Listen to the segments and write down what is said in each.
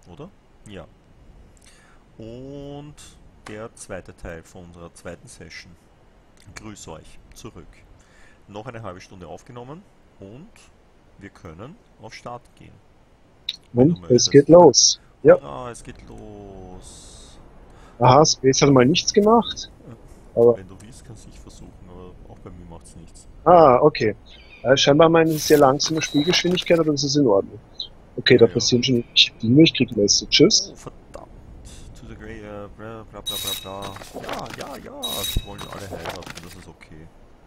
oder? Ja. Und der zweite Teil von unserer zweiten Session. Grüß euch zurück. Noch eine halbe Stunde aufgenommen und wir können auf Start gehen, wenn du Und es geht möchtest. los. Ja. Hurra, es geht los. Aha, Space hat mal nichts gemacht. Aber, Wenn du willst, kannst du es versuchen, aber auch bei mir macht es nichts. okay. Scheinbar meine sehr langsame Spielgeschwindigkeit, aber das ist in Ordnung. Okay, Ja, da ja. passieren schon irgendwelche Dinge. Ich krieg Messages. Oh, verdammt. To the Grey, bla bla bla bla bla. Ja, ja, ja. Sie wollen alle heiraten, das ist okay.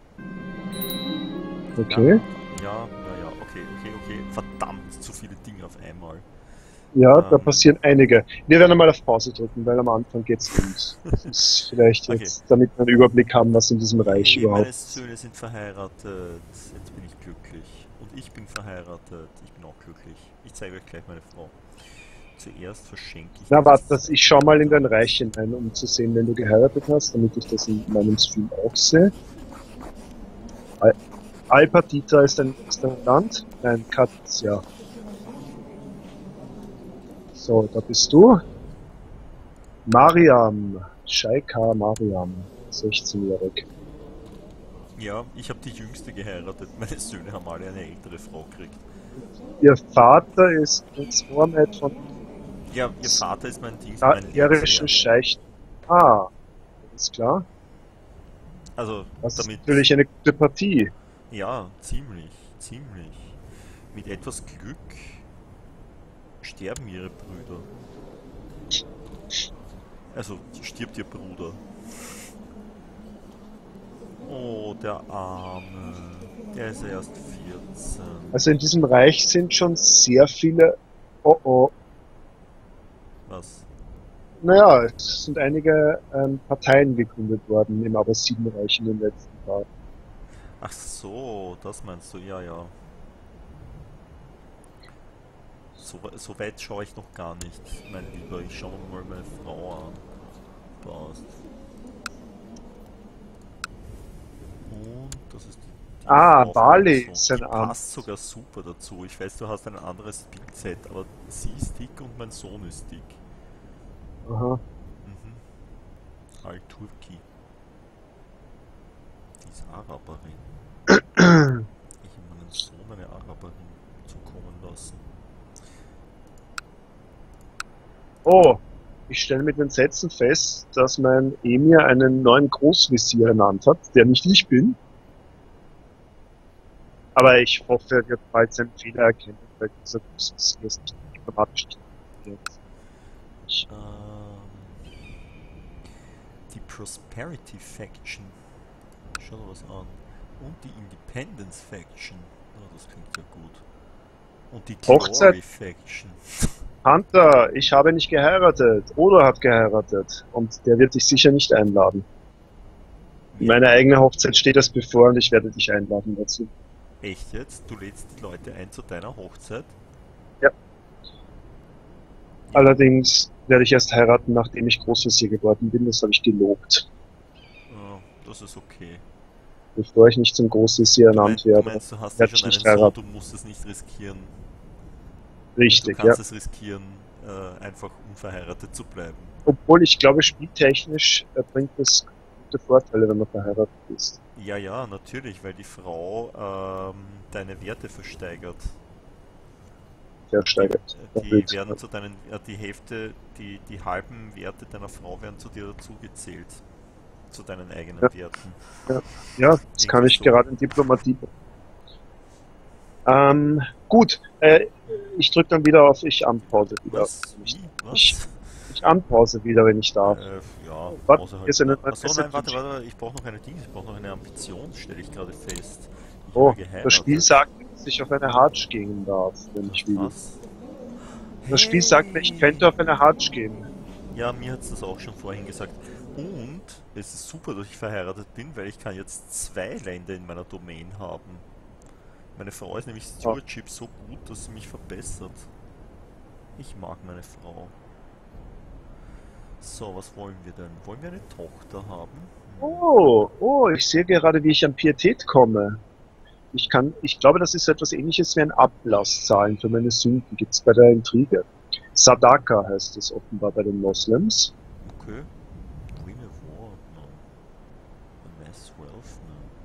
Ja, Okay. ja, ja, ja. Okay, okay, okay. Verdammt, zu viele Dinge auf einmal. Ja, da Ähm, passieren einige. Wir werden mal auf Pause drücken, weil am Anfang geht's rund. Das ist vielleicht okay. jetzt, damit wir einen Überblick haben, was in diesem Reich Yay, überhaupt meine ist. Söhne sind verheiratet. Jetzt bin ich glücklich. Und ich bin verheiratet. Ich bin auch glücklich. Ich zeige euch gleich meine Frau. Zuerst verschenke ich Na, dieses warte, ich schau mal in dein Zeitalter. Reich hinein, um zu sehen, wenn du geheiratet hast, damit ich das in meinem Stream auch sehe. Al Alpatita ist ein Land? Nein, Katja. So, da bist du. Mariam. Shaika Mariam. 16-jährig. Ja, ich habe die jüngste geheiratet. Meine Söhne haben alle eine ältere Frau gekriegt. Ihr Vater ist Prinz Mohammed von Ja, ihr Vater ist mein Dings, mein iranischen Lehnsherr. Scheich. Ah, alles klar. Also, Das ist damit, natürlich eine gute Partie. ja, ziemlich, ziemlich. Mit etwas Glück sterben ihre Brüder. Also, stirbt ihr Bruder. Oh, der Arme. Der ist ja erst 14. Also in diesem Reich sind schon sehr viele. Oh oh. Was? Naja, es sind einige Parteien gegründet worden im Abbasidenreich in den letzten Jahren. Ach so, das meinst du, ja, ja. So weit schaue ich noch gar nicht, mein Lieber. Ich schaue mir mal meine Frau an. Passt. Und das ist die Ah, Frau von meinem Bali Sohn. ist Die ein Amt. passt sogar super dazu. Ich weiß, du hast ein anderes Bildset, aber sie ist dick und mein Sohn ist dick. Aha. Mhm. Al-Turki. Die ist Araberin. Ich habe meinen Sohn eine Araberin zukommen lassen. Oh, ich stelle mit den Sätzen fest, dass mein Emir einen neuen Großvezier ernannt hat, der nicht ich bin. Aber ich hoffe, er wird bald seinen Fehler erkennen, weil dieser Großvezier ist nicht diplomatisch nicht funktioniert. Ich, Die Prosperity Faction. Schau dir was an. Und die Independence Faction. Oh, das klingt ja gut. Und die Hochzeit, Glory Faction. Hunter, ich habe nicht geheiratet. Odo hat geheiratet. Und der wird dich sicher nicht einladen. Ja, Meine eigene Hochzeit steht erst bevor und ich werde dich einladen dazu. echt jetzt? Du lädst die Leute ein zu deiner Hochzeit? Ja. Ja, Allerdings werde ich erst heiraten, nachdem ich Großvezier geworden bin. Das habe ich gelobt. oh, das ist okay. Bevor ich nicht zum Großvezier ernannt Du werde, meinst, du hast ja werde schon ich nicht einen Sohn, du heiraten. musst es nicht riskieren. Du Richtig, ja. kannst es riskieren, einfach unverheiratet zu bleiben. Obwohl ich glaube, spieltechnisch bringt es gute Vorteile, wenn man verheiratet ist. Ja, ja, natürlich, weil die Frau deine Werte versteigert. Die, Versteigert. die Erhöht. werden zu deinen, die Hälfte, die halben Werte deiner Frau werden zu dir dazugezählt. Zu deinen Ja, eigenen Werten. ja, ja, das kann Irgendwie ich so. gerade in Diplomatie. Gut, ich drücke dann wieder auf Ich Anpause wieder. Was? Nicht. Wie? Ich, Was? ich Anpause wieder, wenn ich darf. Ja, Oh, warte, außer hier halt. ist eine neue Achso, nein, Message. warte, ich brauche noch eine Dings, ich brauche noch eine Ambition, stelle ich gerade fest. Ich habe Oh, ja das Spiel geheiratet. sagt, dass ich auf eine Hartsch gehen darf, wenn ich will. Was? Das Spiel sagt mir, ich könnte Hey! auf eine Hartsch gehen. Ja, mir hat es das auch schon vorhin gesagt. Und es ist super, dass ich verheiratet bin, weil ich kann jetzt zwei Länder in meiner Domain haben. Meine Frau ist nämlich Ah. Stewardship so gut, dass sie mich verbessert. Ich mag meine Frau. So, was wollen wir denn? Wollen wir eine Tochter haben? Oh, ich sehe gerade, wie ich an Pietät komme. Ich glaube, das ist so etwas ähnliches wie ein Ablasszahlen für meine Sünden. Gibt's bei der Intrige. Sadaka heißt es offenbar bei den Moslems. Okay. Win a war, no. Amass wealth,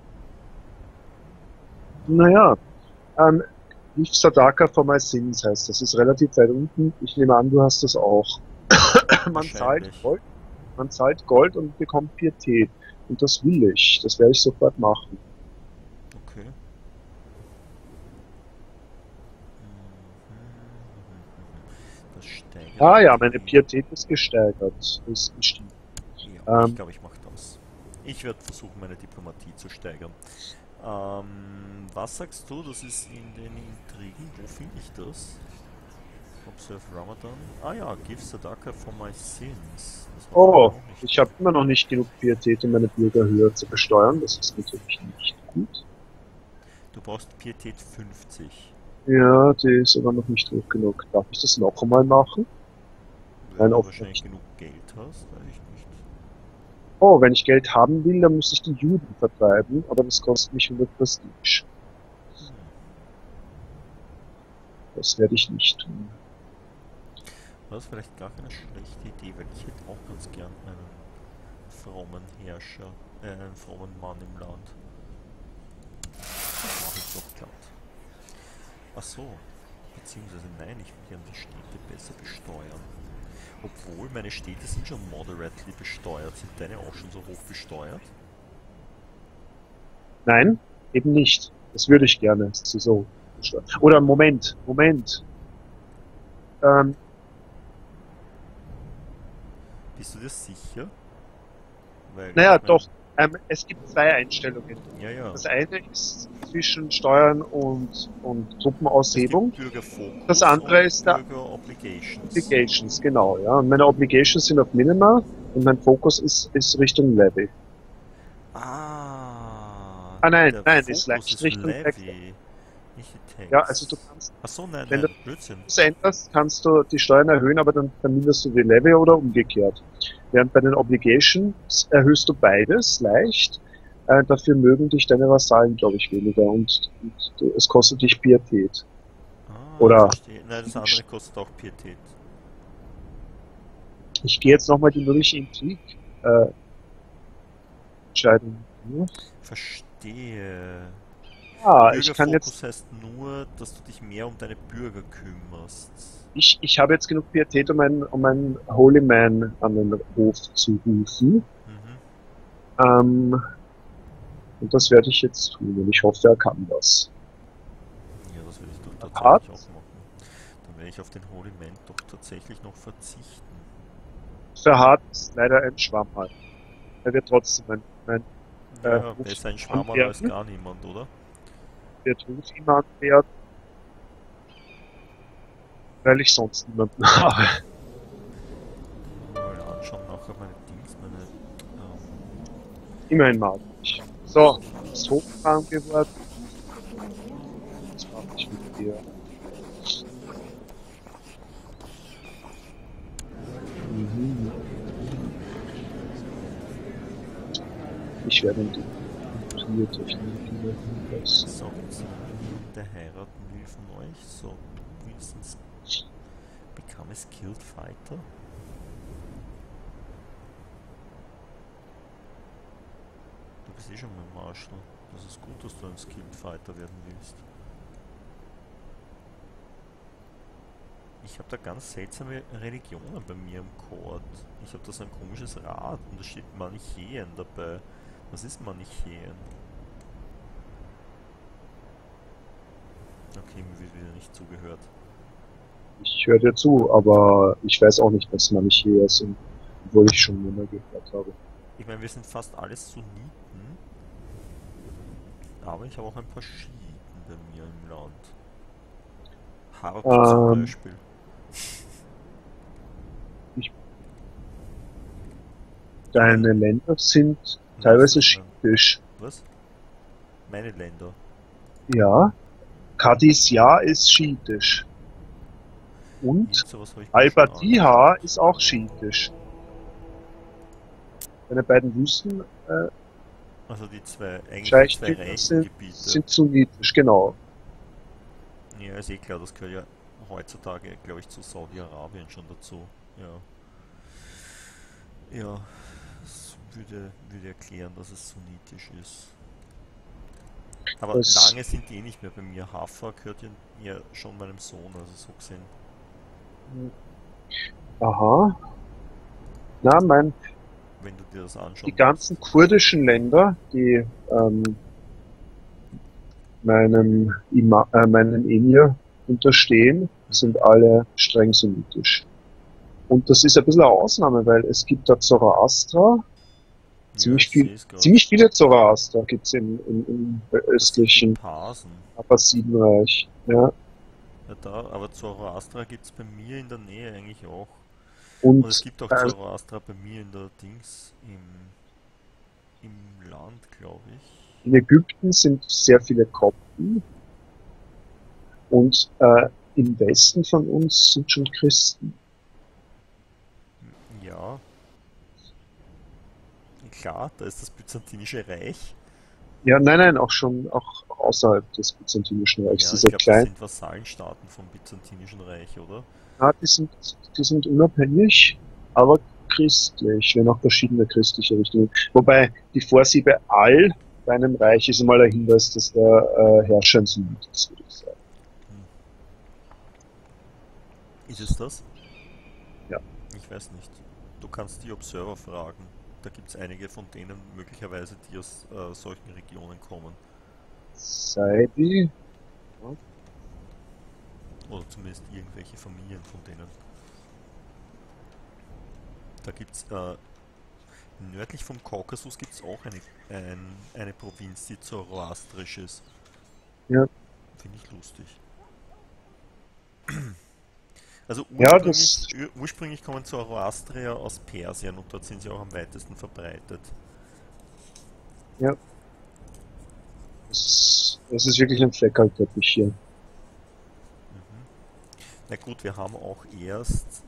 no. Naja, Leave Sadaka for my sins heißt das. Ist relativ weit unten. Ich nehme an, du hast das auch. Wahrscheinlich. Man zahlt Gold und bekommt Pietät. Und das will ich. Das werde ich sofort machen. Okay. Das steigert. Ah ja, meine Pietät ist gesteigert. Ist gestiegen. Ja, ich glaube, ich mache das. Ich werde versuchen, meine Diplomatie zu steigern. Was sagst du? Das ist in den Intrigen. Wo finde ich das? Observe Ramadan. Ah ja, give Sadaka for my sins. Oh, ich habe immer noch nicht genug Pietät, um meine Bürger höher zu besteuern. Das ist natürlich nicht gut. Du brauchst Pietät 50. Ja, die ist aber noch nicht hoch genug. Darf ich das noch einmal machen? Wenn du wahrscheinlich genug Geld hast, weiß ich nicht. Oh, wenn ich Geld haben will, dann muss ich die Juden vertreiben, aber das kostet mich 100 Prestige. Das werde ich nicht tun. Das ist vielleicht gar keine schlechte Idee, weil ich hätte auch ganz gern einen frommen Herrscher, einen frommen Mann im Land. Das mache ich doch glatt. Ach so, beziehungsweise nein, ich will gerne die Städte besser besteuern. Obwohl, meine Städte sind schon moderately besteuert. Sind deine auch schon so hoch besteuert? Nein, eben nicht. Das würde ich gerne. Sie so besteuern. Oder Moment. Bist du dir sicher? Weil, naja, doch. Es gibt zwei Einstellungen. Ja, ja. Das eine ist zwischen Steuern und Truppenaushebung. Das andere ist da Obligations, genau, ja. Und meine Obligations sind auf Minima und mein Fokus ist Richtung Levy. Nein, ist leicht Richtung Levy. Ja, also du kannst, achso, nein, wenn nein, du das änderst, kannst du die Steuern erhöhen, aber dann minderst du die Levy oder umgekehrt. Während bei den Obligations erhöhst du beides leicht, dafür mögen dich deine Vasallen, glaube ich, weniger und es kostet dich Pietät. Oder? Nein, das andere kostet auch Pietät. Ich gehe jetzt nochmal die mögliche Intrig entscheiden. Verstehe. Ich kann jetzt. Heißt nur, dass du dich mehr um deine Bürger kümmerst. Ich habe jetzt genug Pietät, um einen Holy Man an den Hof zu rufen. Und das werde ich jetzt tun und ich hoffe, er kann das. Ja, das werde ich doch tatsächlich auch machen. Dann werde ich auf den Holy Man doch tatsächlich noch verzichten. Verhardt ist leider ein Schwammerl. Er wird trotzdem mein ja, besser ein Schwammerl als gar niemand, oder? Wird Ruf jemand werden, weil ich sonst niemanden habe. Mal anschauen nachher meine Dings, Immerhin mag ich. So, ist hochgefahren geworden. Was mache ich mit dir? Ich werde die Technologie machen. So, der heiraten will von euch. So, wenigstens become a skilled fighter. Du bist eh schon mein Marshal. Das ist gut, dass du ein skilled fighter werden willst. Ich habe da ganz seltsame Religionen bei mir im Chord. Ich habe da so ein komisches Rad und da steht Manichäen dabei. Was ist Manichäen? Okay, mir wird wieder nicht zugehört. Ich höre dir zu, aber ich weiß auch nicht, was Manichäer sind, obwohl ich schon immer gehört habe. Ich meine, wir sind fast alles Sunniten, aber ich habe auch ein paar Schiiten bei mir im Land. Harp zum Beispiel. Deine Länder sind teilweise schiitisch. Was? Meine Länder? Ja. Qadisiyah ist schiitisch. Und Al-Batiha ist auch schiitisch. Deine beiden Wüsten also die zwei reichen Gebiete sind sunnitisch, genau. Ja, ist eh klar, das gehört ja heutzutage, glaube ich, zu Saudi-Arabien schon dazu. Ja. Ja, das würde erklären, dass es sunnitisch ist. Aber Das, lange sind die eh nicht mehr bei mir. Hafa gehört ja schon meinem Sohn, also so gesehen. aha. Na, Wenn du dir das die anschauen willst. ganzen kurdischen Länder, die meinem Emir unterstehen, Mhm. sind alle streng sunnitisch. Und das ist ein bisschen eine Ausnahme, weil es gibt da Zoroaster, Ja, ich ziemlich viel, sehe es gerade. ziemlich viele Zoroaster gibt es im Das sind die östlichen Parsen. Abbasidenreich. Ja. Ja, da, aber Zoroastra gibt es bei mir in der Nähe eigentlich auch. Und es Und gibt auch Zoroastra bei mir in der Dings im Land, glaube ich. in Ägypten sind sehr viele Kopten und im Westen von uns sind schon Christen. Ja, klar, da ist das Byzantinische Reich. Ja, nein, nein, auch außerhalb des Byzantinischen Reichs. Ja, ich Diese glaube, das kleinen, sind Vasallenstaaten vom Byzantinischen Reich, oder? die sind unabhängig, aber christlich, wenn auch verschiedene christliche Richtungen. Wobei die Vorsilbe Al bei einem Reich ist einmal ein Hinweis, dass der Herrscher ein Sunnit ist, würde ich sagen. Hm. Ist es das? Ja. Ich weiß nicht. Du kannst die Observer fragen. Da gibt es einige von denen möglicherweise, die aus solchen Regionen kommen. Saidi, ja, Oder zumindest irgendwelche Familien von denen. Da gibt es nördlich vom Kaukasus gibt es auch eine Provinz, die zoroastrisch ist. ja, Finde ich lustig. Also ja, das, ursprünglich kommen Zoroastrier aus Persien und dort sind sie auch am weitesten verbreitet. ja, das ist wirklich ein Fleckerlteppich hier. Mhm. Na gut, wir haben auch erst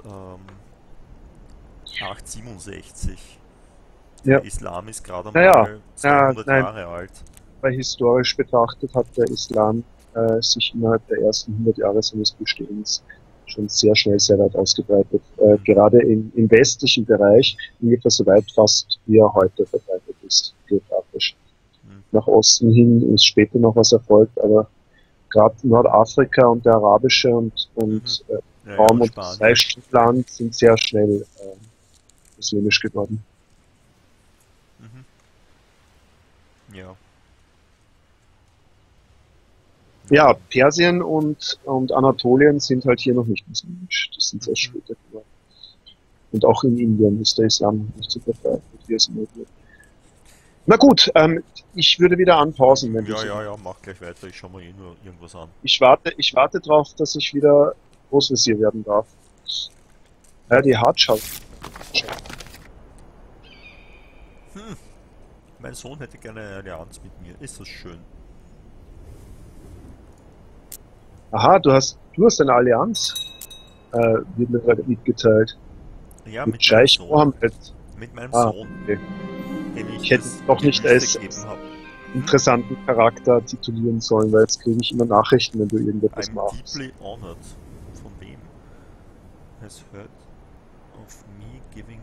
867. Ja, Der Islam ist gerade naja, mal 200 nein, Jahre alt. weil historisch betrachtet hat der Islam sich innerhalb der ersten 100 Jahre seines Bestehens schon sehr schnell sehr weit ausgebreitet. Mhm. Gerade im westlichen Bereich, ungefähr so weit fast wie er heute verbreitet ist, geografisch. Mhm. Nach Osten hin ist später noch was erfolgt, aber gerade Nordafrika und der arabische Mhm. Ja, Raum ja, und das Spanien. Reichsland sind sehr schnell muslimisch geworden. Mhm. Ja. Ja, Mhm. Persien und Anatolien sind halt hier noch nicht muslimisch. Die sind sehr Mhm. später geworden. Und auch in Indien ist der Islam noch nicht so verbreitet, wie es immer wird. Na gut, ich würde wieder anpausen, wenn du Ja, so ja, willst. ja, mach gleich weiter. Ich schau mal eh nur irgendwas an. Ich warte darauf, dass ich wieder Großvezier werden darf. Ja, die Hartschau. Hm, mein Sohn hätte gerne eine Allianz mit mir. Ist das schön? Aha, du hast eine Allianz, wird mir gerade mitgeteilt. Ja, Mit mit meinem Scheich Sohn. Mohammed. Mit meinem Ah, Sohn, okay. dem ich Ich hätte das ihn doch nicht Gelüste als gegeben habe. Hm? interessanten Charakter titulieren sollen, weil jetzt kriege ich immer Nachrichten, wenn du irgendetwas I'm machst. deeply honored. Von wem? Has heard of me giving.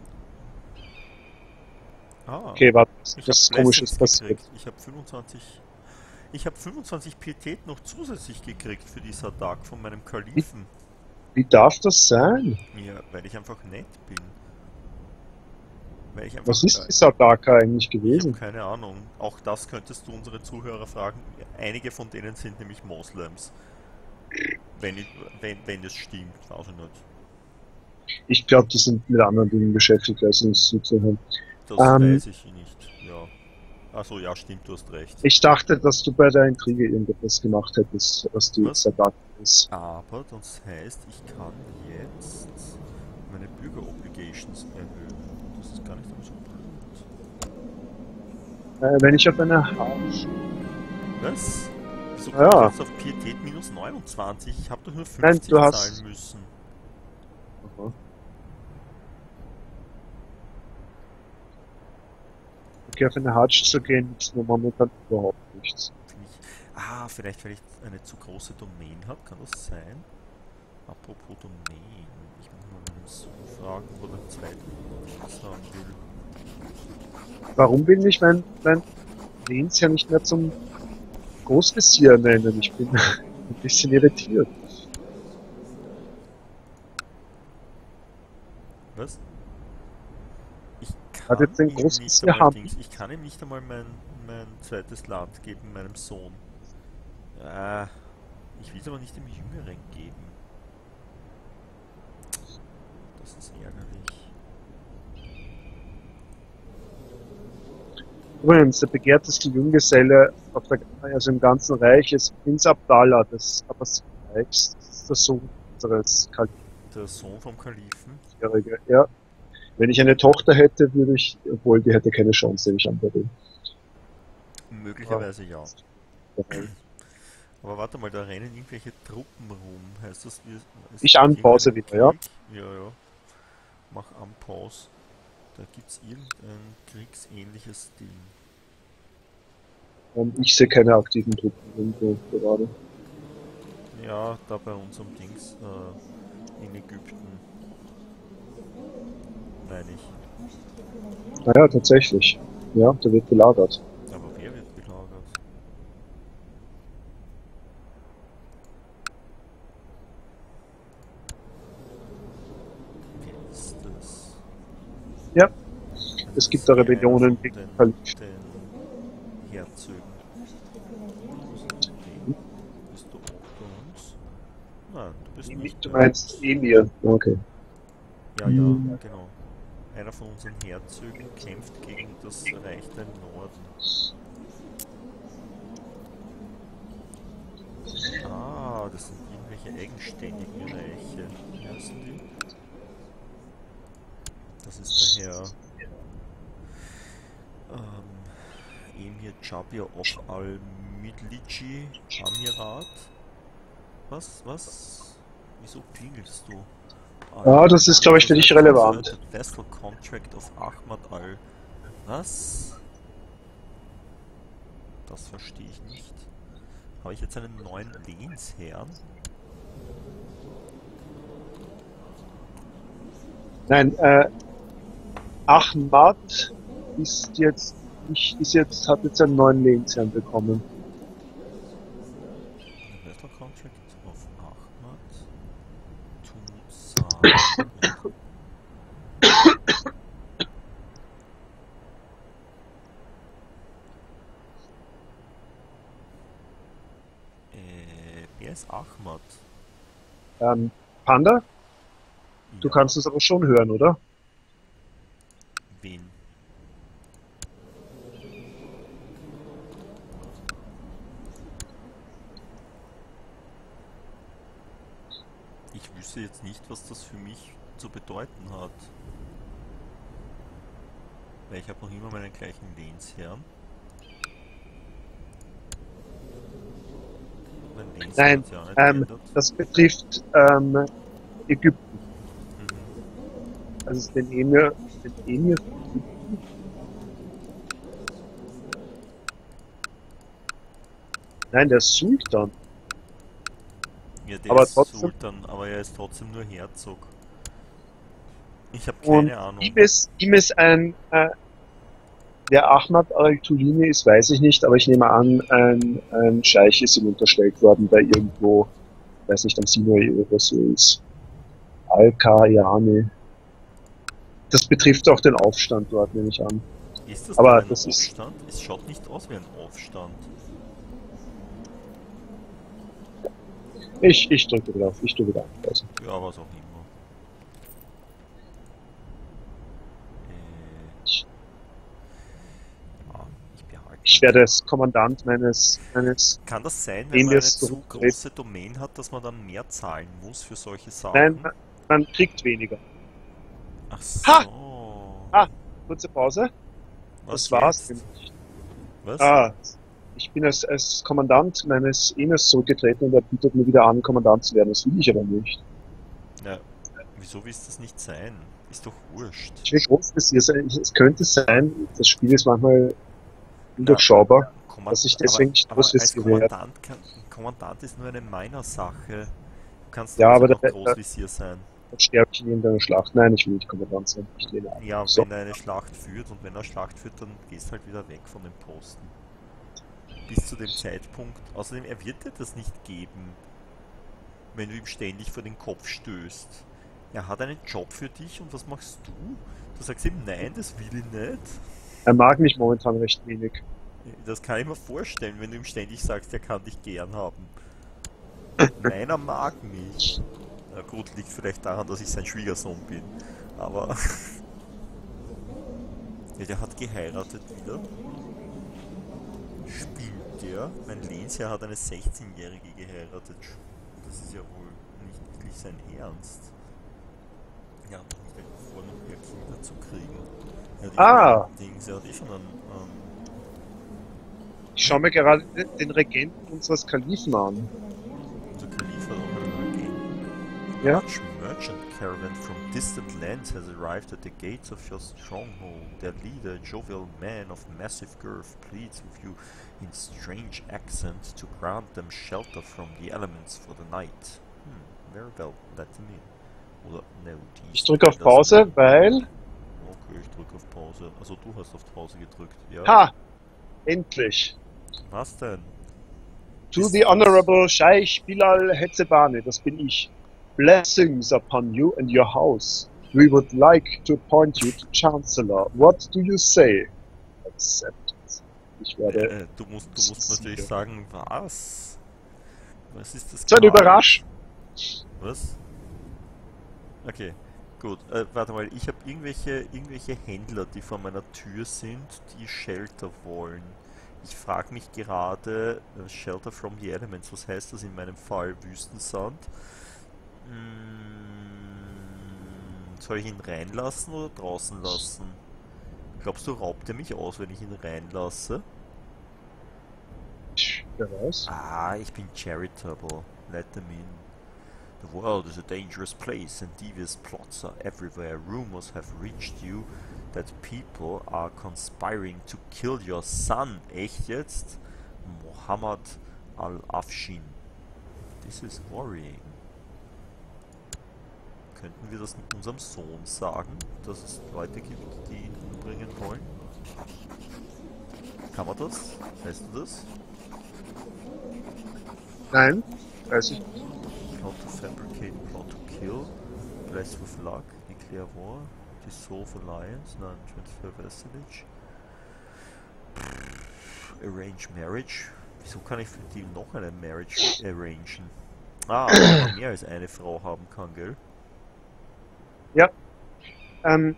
Ah, Okay, warte, ich habe was Komisches Blessings passiert. gekriegt. Ich habe 25 Pietät noch zusätzlich gekriegt für die Sadak von meinem Wie, Kalifen. wie darf das sein? Ja, weil ich einfach nett bin. Weil ich Was einfach, ist die Sadaka eigentlich ich habe gewesen? keine Ahnung. Auch das könntest du unsere Zuhörer fragen. Einige von denen sind nämlich Moslems. Wenn, ich, wenn das stimmt, weiß ich nicht. Ich glaube, die sind mit anderen Dingen beschäftigt, als uns zuzuhören. Das Ähm, weiß ich nicht. Ja. Also ja, stimmt, du hast recht. ich dachte, dass du bei der Intrige irgendetwas gemacht hättest, was die Was? Sadaka ist. Aber das heißt, ich kann jetzt meine Bürgerobligations erhöhen. Das ist gar nicht so blöd. Wenn ich auf eine Harsch... Was? Wieso komme ich Ja, jetzt auf Pietät minus 29? Ich habe doch nur nein, 50 du zahlen hast... müssen. Aha. Okay, auf eine Harsch zu gehen, ist mir momentan überhaupt nichts. Finde ich. Ah, vielleicht weil ich eine zu große Domain habe, kann das sein? Apropos Domain, ich muss mal meinen Sohn fragen, wo der zweite was haben will. Warum will mich mein Lehns ja nicht mehr zum Großvisier nennen? Ich bin ein bisschen irritiert. Was? Ich Hat kann jetzt den ihm nicht Großvisier einmal haben. ich kann ihm nicht einmal mein zweites Land geben, meinem Sohn. Ich will es aber nicht dem Jüngeren geben. Das ist ärgerlich. Übrigens, der begehrteste Junggeselle also im ganzen Reich ist Prinz Abdallah des Abbasidreichs. Das ist der Sohn unseres Der Sohn vom Kalifen. Kalifen. Ja. Wenn ich eine Tochter hätte, würde ich, obwohl die hätte keine Chance, nehme ich an bei dem. Möglicherweise ja. Aber warte mal, da rennen irgendwelche Truppen rum. Heißt das, Ich anpause wieder, ja? Ja, ja. Mach Unpause. Da gibt's irgendein kriegsähnliches Ding. Ich sehe keine aktiven Truppen irgendwo gerade. Ja, da bei unserem Dings in Ägypten. Meine ich. Naja, tatsächlich. Ja, der wird belagert. Aber wer wird belagert? Wer ist das? Ja, Das es gibt ist da einer Rebellionen von gegen den Kalifen. Herzögen. Wo sind die? Bist du auch bei uns? Nein, du bist nicht Du bei meinst uns. Emir. Okay. Ja, ja, genau. Einer von unseren Herzögen kämpft gegen das Reich der Norden. Ah, das sind irgendwelche eigenständigen Reiche. Wie heißen die? Das ist der Herr Emir Jabir of al-Midliji Amirat. Was? Wieso klingelst du? Ja, das ist, glaube ich, für dich relevant. Vessel Contract of Ahmad al... Was? Das verstehe ich nicht. Habe ich jetzt einen neuen Lehnsherrn? Nein, Ahmad ist jetzt hat jetzt einen neuen Lehnsherrn bekommen. Vessel Contract of Ahmad to Sa'd. Wer ist Ahmad? Panda, du Ja, kannst es aber schon hören, oder? wen? Ich wüsste jetzt nicht, was das für mich zu bedeuten hat. Weil ich habe noch immer meinen gleichen Lehnsherrn. Mein Lehnsherr Nein, hat sich auch nicht geändert. das betrifft Ägypten. Mhm. Also den Emir Nein, der Sultan. Ja, der Aber ist trotzdem. Sultan, aber er ist trotzdem nur Herzog. Ich habe Und keine Ahnung. ihm ist wer Ahmad al-Tulini ist, weiß ich nicht, aber ich nehme an, ein Scheich ist ihm unterstellt worden, der irgendwo, weiß nicht, am Sinai oder so ist. Al-Kayani. Das betrifft auch den Aufstand dort, nehme ich an. Ist das Aber denn ein das ist, Aufstand? Es schaut nicht aus wie ein Aufstand. ich drücke wieder auf, ich drücke wieder auf. Also. Ja, was auch immer. Ich, Ja, ich behalte ich ihn. werde als Kommandant meines Kann das sein, wenn man eine Emirs zu zurücktreten. große Domain hat, dass man dann mehr zahlen muss für solche Nein, Sachen? man kriegt weniger. Ach Ha! so. Kurze Pause. Was Das war's. jetzt? Was? Ich bin als Kommandant meines Emirs zurückgetreten und er bietet mir wieder an, Kommandant zu werden. Das will ich aber nicht. Ja, wieso willst das nicht sein? Ist doch wurscht. Ich will Großvisier sein. Es könnte sein, das Spiel ist manchmal undurchschaubar, dass ich deswegen nicht aber als Großvisier werde. Kommandant ist nur eine Minor-Sache. Du kannst Ja, aber trotzdem noch der Großvisier sein. sterbe ich in irgendeiner Schlacht. Nein, ich will nicht Kommandant sein. Ich lehne ab. Ja, So. wenn er eine Schlacht führt und wenn er Schlacht führt, dann gehst halt wieder weg von dem Posten. Bis zu dem Zeitpunkt. Außerdem, er wird dir das nicht geben, wenn du ihm ständig vor den Kopf stößt. Er hat einen Job für dich und was machst du? Du sagst ihm, nein, das will ich nicht. Er mag mich momentan recht wenig. Das kann ich mir vorstellen, wenn du ihm ständig sagst, er kann dich gern haben. Nein, er mag mich. Na gut, liegt vielleicht daran, dass ich sein Schwiegersohn bin. Aber ja, der hat geheiratet wieder. Spielt der? Mein Lehnsherr hat eine 16-Jährige geheiratet. Das ist ja wohl nicht wirklich sein Ernst. Ja, hat doch nicht vor, noch mehr Kinder zu kriegen. Er hat Ah, er hat eh schon einen, ich schaue mir gerade den Regenten unseres Kalifen an. unser Kalif hat auch einen Agenten. A Ja? large merchant caravan from distant lands has arrived at the gates of your stronghold. Their leader, a jovial man of massive girth, pleads with you in strange accent to grant them shelter from the elements for the night. Very well, let them in. Oder no, Ich drücke auf Pause, weil... Okay, ich drücke auf Pause. Also du hast auf Pause gedrückt, ja? Ha! Endlich! Was denn? To Bist the du das? Honorable Scheich Bilal Hetzebane, das bin ich. Blessings upon you and your house. We would like to appoint you to Chancellor. What do you say? Accept. Ich werde... Du musst natürlich sagen, was? Was ist das So eine Gehalt? Überraschung. Was? Okay, gut. Warte mal, ich habe irgendwelche Händler, die vor meiner Tür sind, die Shelter wollen. Ich frage mich gerade, Shelter from the Elements, was heißt das in meinem Fall? Wüstensand? Soll ich ihn reinlassen oder draußen lassen? Glaubst du, raubt er mich aus, wenn ich ihn reinlasse? Wer weiß? Ah, ich bin charitable. Let them in. The world is a dangerous place and devious plots are everywhere. Rumors have reached you that people are conspiring to kill your son. Echt jetzt? Muhammad al-Afshin. This is worrying. Könnten wir das mit unserem Sohn sagen, dass es Leute gibt, die ihn umbringen wollen? Kann man das? Weißt du das? Nein, weiß ich. Plot to fabricate, plot to kill, bless with luck, declare war, dissolve alliance, non-transfer vassalage, arrange marriage. Wieso kann ich für die noch eine Marriage arrangen? Ah, weil man mehr als eine Frau haben kann, gell? Ja. Ähm,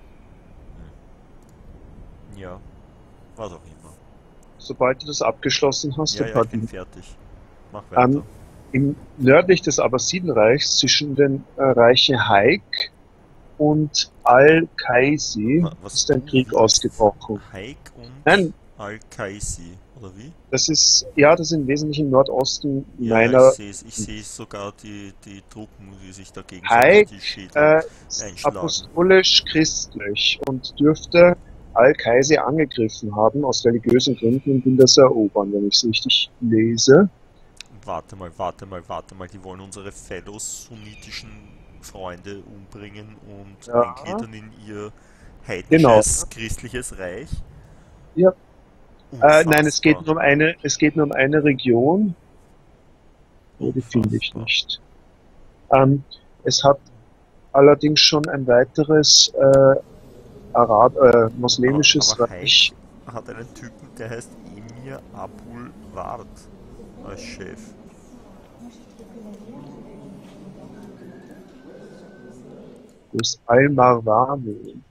Ja, was auch immer. sobald du das abgeschlossen hast, Ja, ein ja, paar ich bin Dinge. fertig. Mach weiter. Nördlich des Abbasidenreichs zwischen den Reichen Haik und Al-Qaisi Was ist ein du Krieg willst. ausgebrochen. Haik und Nein, Al-Qaisi, oder wie? das ist im Wesentlichen im Nordosten Ja, ja, meiner ich sehe sogar die Truppen, die sich da gegenseitig Haik die Schädel ist einschlagen. apostolisch-christlich und dürfte Al-Qaisi angegriffen haben aus religiösen Gründen und will das erobern, wenn ich es richtig lese. Warte mal, die wollen unsere fellow sunnitischen Freunde umbringen und Ja, eingliedern in ihr genau. heidnisches christliches Reich? Ja. Nein, es geht Unfassbar. nur um eine Region. Oh, die finde ich Unfassbar. nicht. Es hat allerdings schon ein weiteres moslemisches Aber Reich. Haik hat einen Typen, der heißt Emir Abul Ward als Chef. Wo ist Al-Marwani?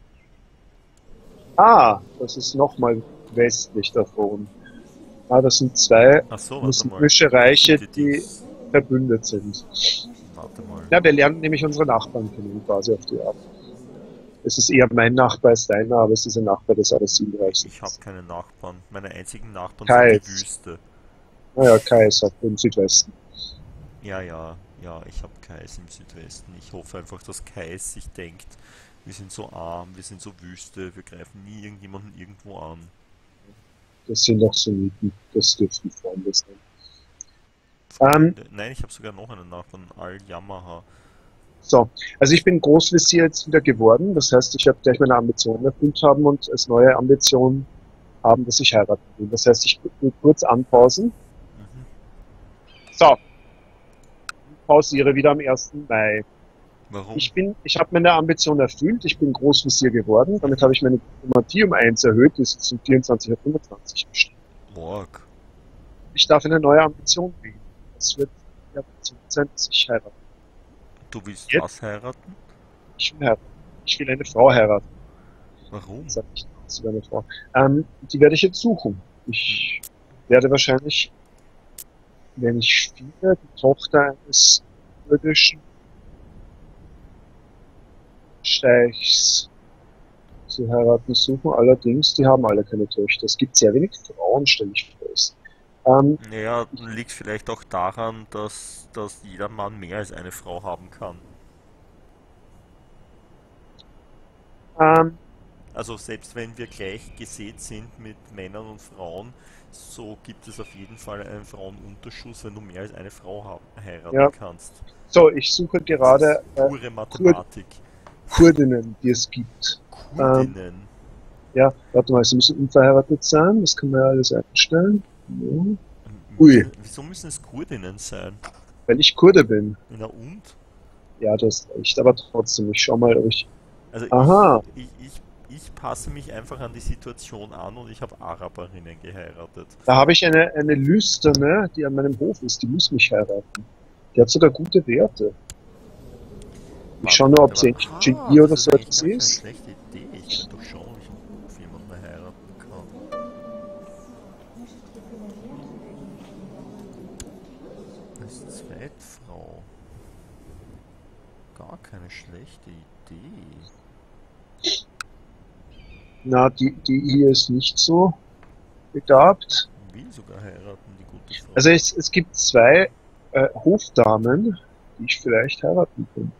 Ah, das ist nochmal westlich davon. Ah, das sind zwei Achso, warte mal. muslimische Reiche, Sind die verbündet sind. Warte mal. Ja, wir lernen nämlich unsere Nachbarn kennen, quasi auf die Art. Es ist eher mein Nachbar als deiner, aber es ist ein Nachbar des Abbasidreichs. Ich habe keine Nachbarn. Meine einzigen Nachbarn Kai. sind die Wüste. Naja, Kai ist auch im Südwesten. Ja, ich habe Kais im Südwesten. Ich hoffe einfach, dass Kais sich denkt, wir sind so arm, wir sind so Wüste, wir greifen nie irgendjemanden irgendwo an. Das sind doch Sunniten. Das dürften Freunde sein. Freunde. Nein, ich habe sogar noch einen Nachbarn, Al-Yamaha. So, also ich bin Großvezier jetzt wieder geworden. Das heißt, ich werde gleich meine Ambitionen erfüllt haben und als neue Ambition haben, dass ich heiraten will. Das heißt, ich will kurz anpausen. Mhm. So, pausiere wieder am 1. Mai. Warum? Ich habe meine Ambition erfüllt, ich bin Großvezier geworden, damit habe ich meine Diplomatie um 1 erhöht, die ist jetzt von 24 auf 25 gestiegen. Morg. Ich darf eine neue Ambition wählen. Das wird die Ambition sein, dass ich heirate. Du willst Jetzt? was heiraten? Ich will heiraten. Ich will eine Frau heiraten. Warum? Sag ich zu einer Frau. Die werde ich jetzt suchen. Ich werde wahrscheinlich, wenn ich spiele, die Tochter eines irdischen Steichs zu heiraten suchen. Allerdings, die haben alle keine Töchter. Es gibt sehr wenig Frauen, stelle ich fest. Naja, liegt vielleicht auch daran, dass jeder Mann mehr als eine Frau haben kann. ähm, Also selbst wenn wir gleich gesät sind mit Männern und Frauen, so gibt es auf jeden Fall einen Frauenunterschuss, wenn du mehr als eine Frau heiraten ja, kannst. so, ich suche Das ist gerade pure Mathematik. Kurdinnen, die es gibt. Kurdinnen. Ja, warte mal, sie müssen unverheiratet sein. Das kann man ja alles einstellen. Ja. Ui, Wieso müssen es Kurdinnen sein? weil ich Kurde bin. Na und? Ja, du hast recht, aber trotzdem, ich schau mal, ob ich. Also Aha, ich passe mich einfach an die Situation an und ich habe Araberinnen geheiratet. da habe ich eine Lüsterne, die an meinem Hof ist, die muss mich heiraten. Die hat sogar gute Werte. Ich schaue nur, ob sie ein Genie oder das so ist eigentlich etwas gar keine ist. schlechte Idee. Ich könnte doch schauen, ob ich einen Hof jemanden heiraten kann. Als Zweitfrau. Gar keine schlechte Idee. Na, die hier ist nicht so begabt. Will sogar heiraten, die gute Frau. Also es gibt zwei Hofdamen, die ich vielleicht heiraten könnte.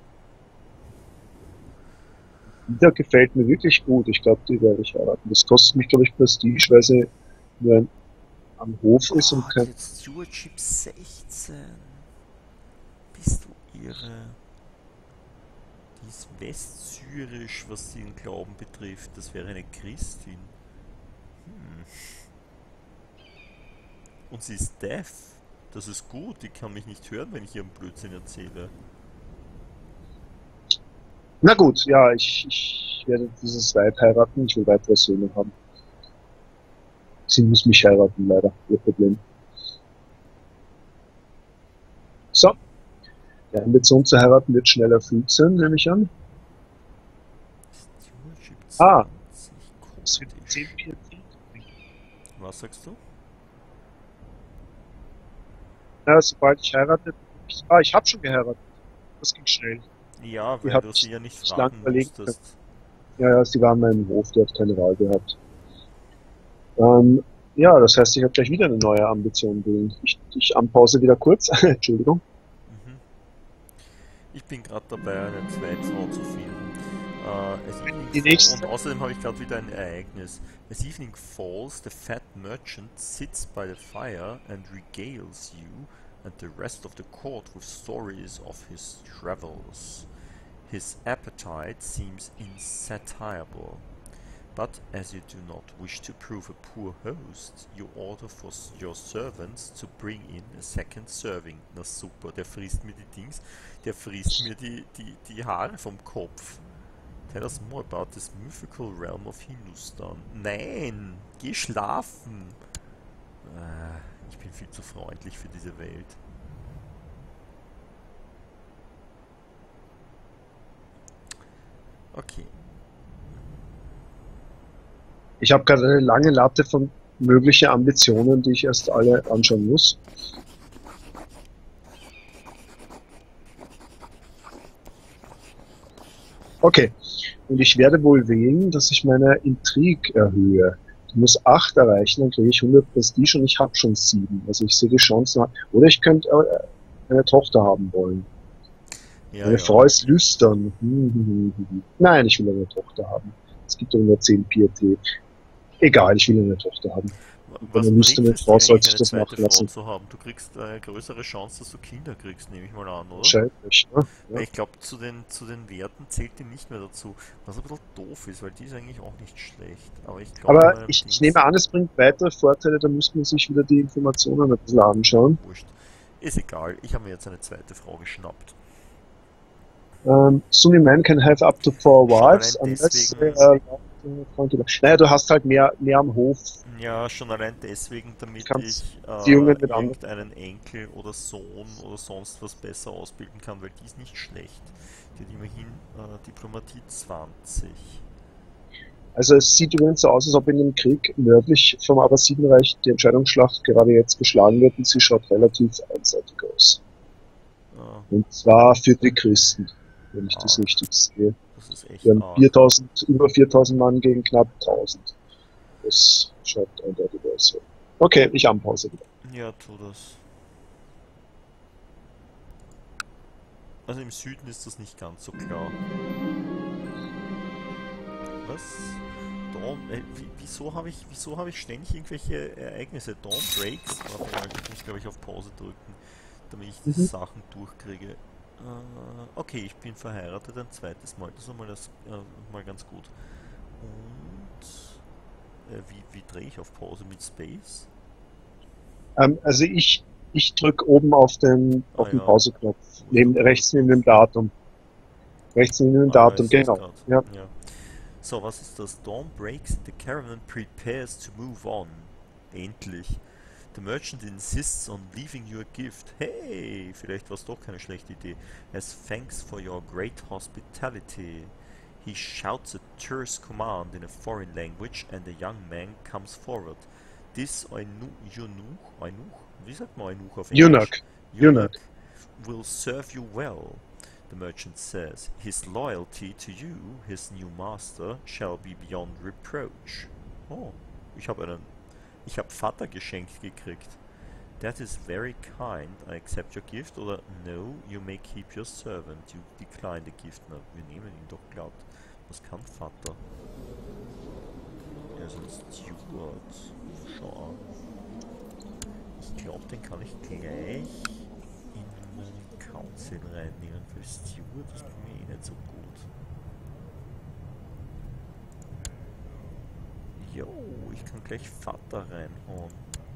Die gefällt mir wirklich gut. Ich glaube, die werde ich heiraten. Das kostet mich, glaube ich, Prestige, weil sie nur am Hof ist und Gott, kein. jetzt Stewardship 16. Bist du irre? Die ist westsyrisch, was den Glauben betrifft. Das wäre eine Christin. Hm. Und sie ist deaf. Das ist gut, die kann mich nicht hören, wenn ich ihren Blödsinn erzähle. Na gut, ja, ich werde dieses Weib heiraten. Ich will weitere Söhne haben. Sie muss mich heiraten, leider. Ihr Problem. So, die Ambition zu heiraten wird schnell erfüllt sein, nehme ich an. Stewardship Ah, 20. es wird Komisch. 10 Pietät. Was sagst du? Ja, sobald ich heirate. Ich habe schon geheiratet. Das ging schnell. Ja, Die weil hat du sie ja nicht sich lang fragen überlegen können. musstest. Ja, sie war an meinem Hof, die hat keine Wahl gehabt. Ja, das heißt, ich habe gleich wieder eine neue Ambition wählen. Ich anpause wieder kurz. Entschuldigung. Mhm. Ich bin gerade dabei, eine Zweitfrau zu finden. Die nächste. Und außerdem habe ich gerade wieder ein Ereignis. As evening falls, the fat merchant sits by the fire and regales you and the rest of the court with stories of his travels. His appetite seems insatiable. But as you do not wish to prove a poor host, you order for your servants to bring in a second serving. Na super, der frisst mir die Dings, der frisst mir die Haare vom Kopf. Tell us more about this mythical realm of Hindustan. Nein, geh schlafen. Ich bin viel zu freundlich für diese Welt. Okay. Ich habe gerade eine lange Latte von möglichen Ambitionen, die ich erst alle anschauen muss. Okay, und ich werde wohl wählen, dass ich meine Intrigue erhöhe. Ich muss 8 erreichen, dann kriege ich 100 Prestige und ich habe schon 7. Also ich sehe die Chance. Oder ich könnte eine Tochter haben wollen. Ja, Meine ja. Frau ist lüstern. Nein, ich will eine Tochter haben. Es gibt doch nur 10 Pietät. Egal, ich will eine Tochter haben. Und Was eine bringt nüchterne es Frau dir eigentlich, sollte sich eine das zweite machen Frau lassen. zu haben? Du kriegst eine größere Chance, dass du Kinder kriegst, nehme ich mal an, oder? Wahrscheinlich, ne? Weil Ja. ich glaube, zu den Werten zählt die nicht mehr dazu. Was ein bisschen doof ist, weil die ist eigentlich auch nicht schlecht. Aber ich glaube, in Aber meinem ich Dings, nehme an, es bringt weitere Vorteile, da müsste man sich wieder die Informationen ein bisschen anschauen. wurscht. Ist egal, ich habe mir jetzt eine zweite Frau geschnappt. Sunny Man can have up to four Schon wives allein unless they deswegen, are naja, du hast halt mehr am Hof, ja, schon allein deswegen, du damit kannst ich Beziehungen mit anderen. irgendeinen Enkel oder Sohn oder sonst was besser ausbilden kann, weil die ist nicht schlecht. Die hat immerhin Diplomatie 20. Also es sieht übrigens so aus, als ob in dem Krieg nördlich vom Abbasidenreich die Entscheidungsschlacht gerade jetzt geschlagen wird und sie schaut relativ einseitig aus. Äh, Und zwar für die Christen, wenn ich das arg. richtig sehe. Das ist Wir echt haben arg. 4000, über 4000 Mann gegen knapp 1000. Das schaut eindeutig aus. Ja. Okay, ich anpause wieder. Ja, tu das. Also im Süden ist das nicht ganz so klar. Was? Wieso habe ich ständig irgendwelche Ereignisse? Dawn Breaks? Warte mal, ich muss glaube ich auf Pause drücken, damit ich die Mhm. Sachen durchkriege. Okay, ich bin verheiratet ein zweites Mal. Das ist einmal mal ganz gut. Und wie drehe ich auf Pause mit Space? Also ich drücke oben auf Ah den ja, Pauseknopf. wo ist der Rechts neben Pauseknopf? dem Datum. Rechts neben dem Ah ja, Datum, ich sehe es genau. gerade. Ja. Ja. So, was ist das? Dawn breaks and the caravan prepares to move on. Endlich. The merchant insists on leaving you a gift. Hey, vielleicht war es doch keine schlechte Idee. As thanks for your great hospitality. He shouts a terse command in a foreign language and a young man comes forward. This Eunuch, wie sagt man Eunuch auf Englisch? Eunuch. Eunuch Eunuch. will serve you well. The merchant says, his loyalty to you, his new master, shall be beyond reproach. Oh, ich habe Vater geschenkt gekriegt. That is very kind. I accept your gift. Oder no, you may keep your servant. You decline the gift. Na, wir nehmen ihn doch glatt. Was kann Vater? Er ist ein Steward. Schau an. Ich glaube, den kann ich gleich in meinen Council reinnehmen. Für Steward ist mir eh nicht so gut. Jo, ich kann gleich Vater reinhauen.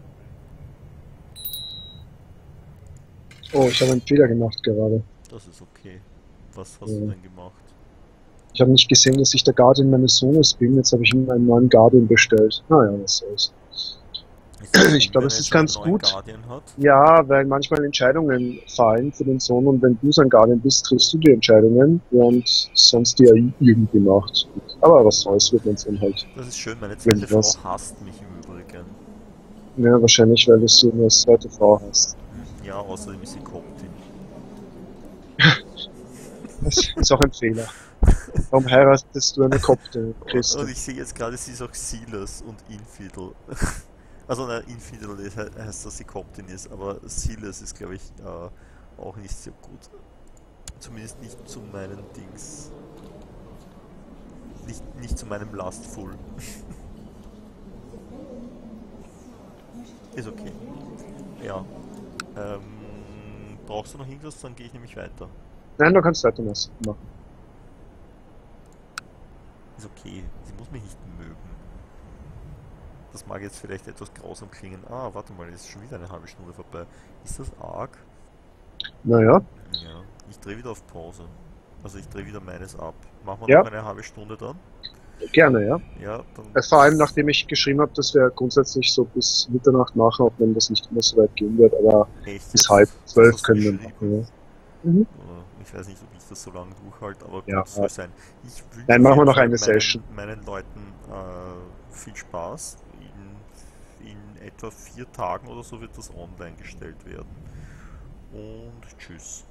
Oh, ich habe einen Fehler gemacht gerade. Das ist okay. Was hast du Ja. denn gemacht? Ich habe nicht gesehen, dass ich der Guardian meines Sohnes bin. Jetzt habe ich ihm einen neuen Guardian bestellt. Naja, was soll's. Ist das Ich gut, glaube, wenn es er jetzt ist schon einen ganz neuen gut. Guardian hat? Ja, weil manchmal Entscheidungen fallen für den Sohn und wenn du sein Guardian bist, triffst du die Entscheidungen, während sonst die Jugend macht. Aber was soll's, wird mein Sohn halt Das ist schön, meine zweite Frau irgendwas. hasst mich im Übrigen. Ja, wahrscheinlich, weil du so eine zweite Frau hast. Ja, außerdem ist sie Koptin. Das ist auch ein Fehler. Warum heiratest du eine Koptin, Und Christin? ich sehe jetzt gerade, sie ist auch Silas und Infidel. Also nein, Infidel heißt, dass sie Koptin ist, aber Silas ist, glaube ich, auch nicht so gut. Zumindest nicht zu meinen Dings. Nicht zu meinem Lustful. Ist okay. Ja. Brauchst du noch irgendwas? Dann gehe ich nämlich weiter. Nein, du kannst weiter machen. Ist okay. Sie muss mich nicht mögen. Das mag jetzt vielleicht etwas grausam klingen. Ah, warte mal, ist schon wieder eine halbe Stunde vorbei. Ist das arg? Naja, Ja. Ich drehe wieder auf Pause. Also ich drehe wieder meines ab. Machen wir ja, noch eine halbe Stunde dann? gerne, ja. Ja, dann. Vor allem, nachdem ich geschrieben habe, dass wir grundsätzlich so bis Mitternacht machen, auch wenn das nicht immer so weit gehen wird, aber Echt bis jetzt? halb Das 12 hast du können wir geschrieben? machen, ja. Mhm. Ich weiß nicht, ob ich das so lange durchhalte, aber Ja, gut, soll sein. Ich wünsche nein, auf machen wir jeden noch Fall eine Session. meinen Leuten viel Spaß. In etwa 4 Tagen oder so wird das online gestellt werden. Und tschüss.